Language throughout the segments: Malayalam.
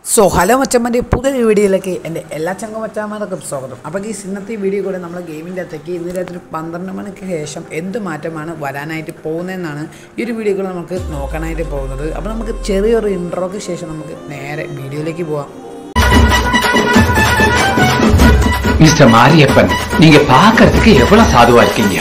സോ ഹലോ മച്ചന്മാരുടെ പുതിയ വീഡിയോയിലേക്ക് എൻ്റെ എല്ലാ ചങ്ങമച്ചാന്മാർക്കും സ്വാഗതം. അപ്പോൾ ഈ ഇന്നത്തെ വീഡിയോ കൂടെ നമ്മൾ ഗെയിമിൻ്റെ അകത്തേക്ക് ഇന്ന് രാത്രി 12 മണിക്ക് ശേഷം എന്ത് മാറ്റമാണ് വരാനായിട്ട് പോകുന്നതെന്നാണ് ഈ ഒരു വീഡിയോ കൂടെ നമുക്ക് നോക്കാനായിട്ട് പോകുന്നത്. അപ്പോൾ നമുക്ക് ചെറിയൊരു ഇൻട്രോയ്ക്ക് ശേഷം നമുക്ക് നേരെ വീഡിയോയിലേക്ക് പോകാം. மிஸ்டர் மாரியப்பன், நீங்க பார்க்கிறதுக்கு எவ்வளவு சாதுவா இருக்கீங்க.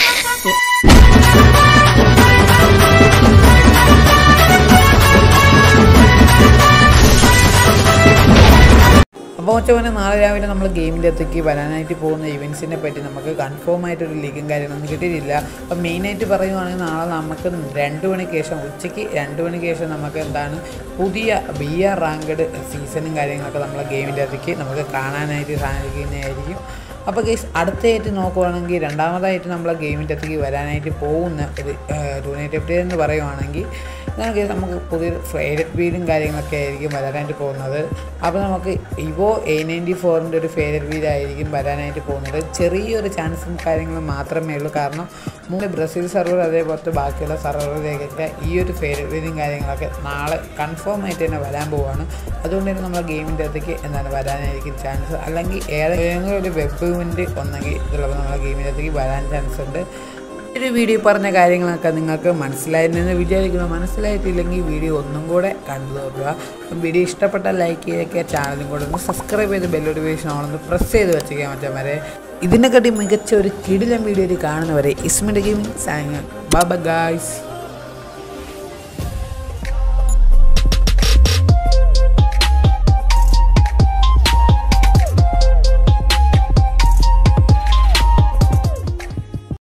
അപ്പോൾ മച്ചവനെ നാളെ രാവിലെ നമ്മൾ ഗെയിമിൻ്റെ അകത്തേക്ക് വരാനായിട്ട് പോകുന്ന ഇവൻസിനെ പറ്റി നമുക്ക് കൺഫേം ആയിട്ടൊരു ലീഗും കാര്യങ്ങളൊന്നും കിട്ടിയിട്ടില്ല. അപ്പം മെയിനായിട്ട് പറയുകയാണെങ്കിൽ നാളെ നമുക്ക് 2 മണിക്ക് ശേഷം ഉച്ചയ്ക്ക് 2 മണിക്ക് ശേഷം നമുക്ക് എന്താണ് പുതിയ BR റാങ്ക്ഡ് സീസണും കാര്യങ്ങളൊക്കെ നമ്മളെ ഗെയിമിൻ്റെ അകത്തേക്ക് നമുക്ക് കാണാനായിട്ട് സാധിക്കുന്നതായിരിക്കും. അപ്പോൾ കേസ് അടുത്തായിട്ട് നോക്കുവാണെങ്കിൽ രണ്ടാമതായിട്ട് നമ്മളെ ഗെയിമിൻ്റെ അകത്തേക്ക് വരാനായിട്ട് പോകുന്ന ഒരു ടൂർണമെൻറ്റ് അപ്ഡേറ്റ് എന്ന് പറയുവാണെങ്കിൽ നമുക്ക് പുതിയൊരു ഫേവറേറ്റ് വീലും കാര്യങ്ങളൊക്കെ ആയിരിക്കും വരാനായിട്ട് പോകുന്നത്. അപ്പോൾ നമുക്ക് ഇവോ A94ൻ്റെ ഒരു ഫേവറേറ്റ് വീലായിരിക്കും വരാനായിട്ട് പോകുന്നത്. ചെറിയൊരു ചാൻസും കാര്യങ്ങളും മാത്രമേ ഉള്ളൂ. കാരണം ബ്രസീൽ സെർവർ അതേപോലത്തെ ബാക്കിയുള്ള സെർവറിലേക്കൊക്കെ ഈ ഒരു ഫേവറേറ്റ് വീലും കാര്യങ്ങളൊക്കെ നാളെ കൺഫേം ആയിട്ട് തന്നെ വരാൻ പോവുകയാണ്. അതുകൊണ്ട് തന്നെ നമ്മുടെ ഗെയിമിൻ്റെ അകത്തേക്ക് എന്താണ് വരാനായിരിക്കും ചാൻസ്. അല്ലെങ്കിൽ ഏതെങ്കിലും ഒരു വെബ് ഇവൻ്റ് ഒന്നെങ്കിൽ ചിലപ്പോൾ നമ്മുടെ ഗെയിമിൻ്റെ അകത്തേക്ക് വരാൻ ചാൻസ് ഉണ്ട്. ഒരു വീഡിയോ പറഞ്ഞ കാര്യങ്ങളൊക്കെ നിങ്ങൾക്ക് മനസ്സിലായിരുന്നെന്ന് വിചാരിക്കുന്നു. മനസ്സിലായിട്ടില്ലെങ്കിൽ വീഡിയോ ഒന്നും കൂടെ കണ്ടു നോക്കുക. വീഡിയോ ഇഷ്ടപ്പെട്ടാൽ ലൈക്ക് ചെയ്തൊക്കെ ചാനലും കൂടെ ഒന്ന് സബ്സ്ക്രൈബ് ചെയ്ത് ബെല്ലോട്ടിഫിക്കേഷൻ ഓണൊന്ന് പ്രസ് ചെയ്ത് വെച്ചിരിക്കാൻ പറ്റാൻ വരെ ഇതിനെക്കാട്ടി മികച്ച ഒരു കിടിലൻ വീഡിയോയിൽ കാണുന്നവരെ ഇസ്മിൻ്റെ ഗെയിമിംഗ് സാങ് ബൈ ബൈ ഗൈസ്.